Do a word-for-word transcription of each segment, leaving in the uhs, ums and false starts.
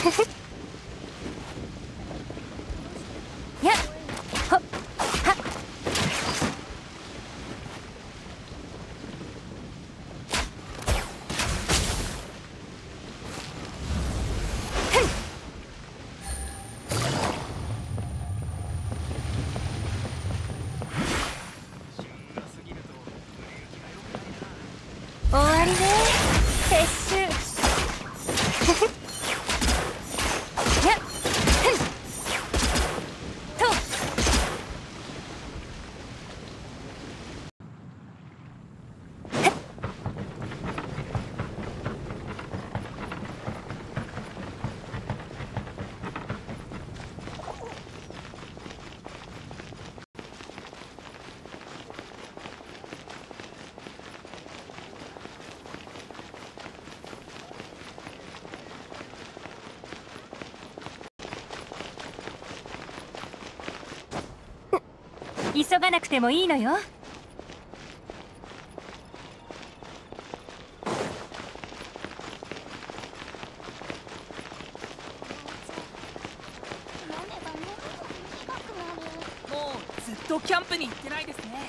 やっほっはっ終わりね撤収やっと急がなくてもいいのよ。 もうずっとキャンプに行ってないですね。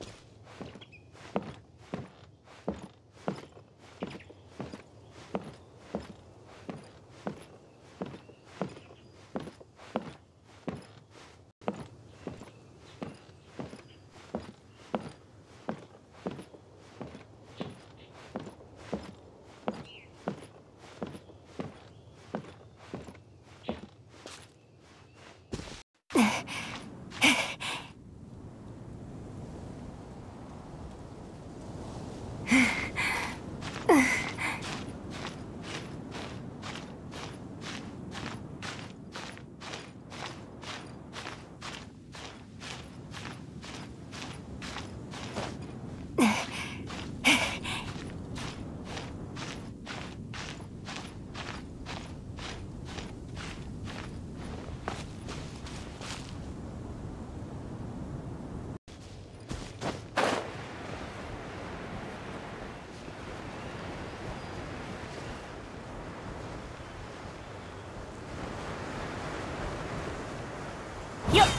よっ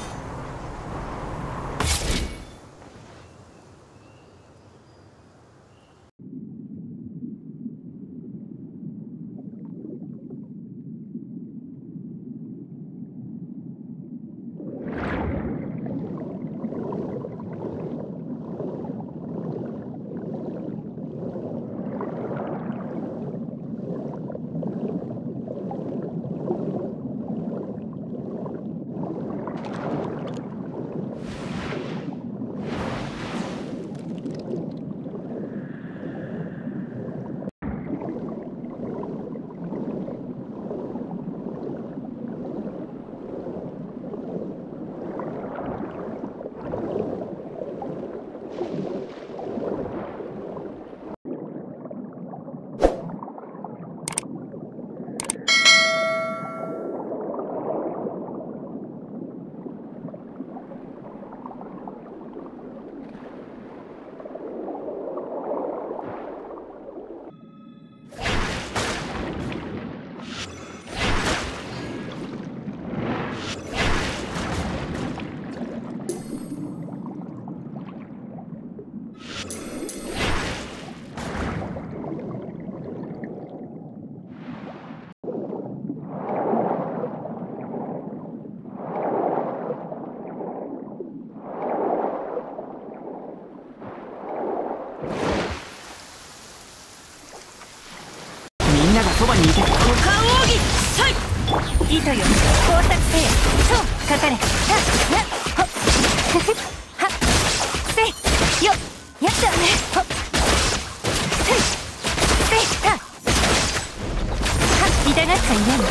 そばにいて。 五感奥義さい糸よ工作せよ超かかれはっやっほっはっせいよっやったねほっせいせいはっはっ痛がっちゃいやん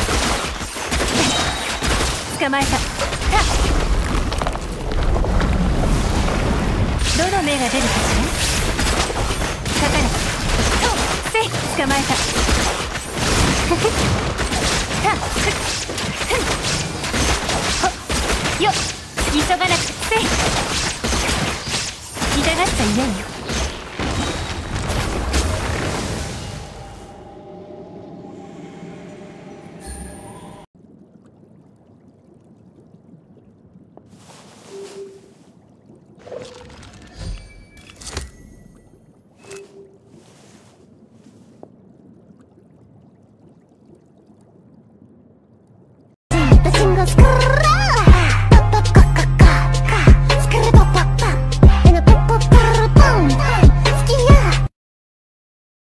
捕まえたはっどの目が出るかしらかかれそうせい捕まえたふふっ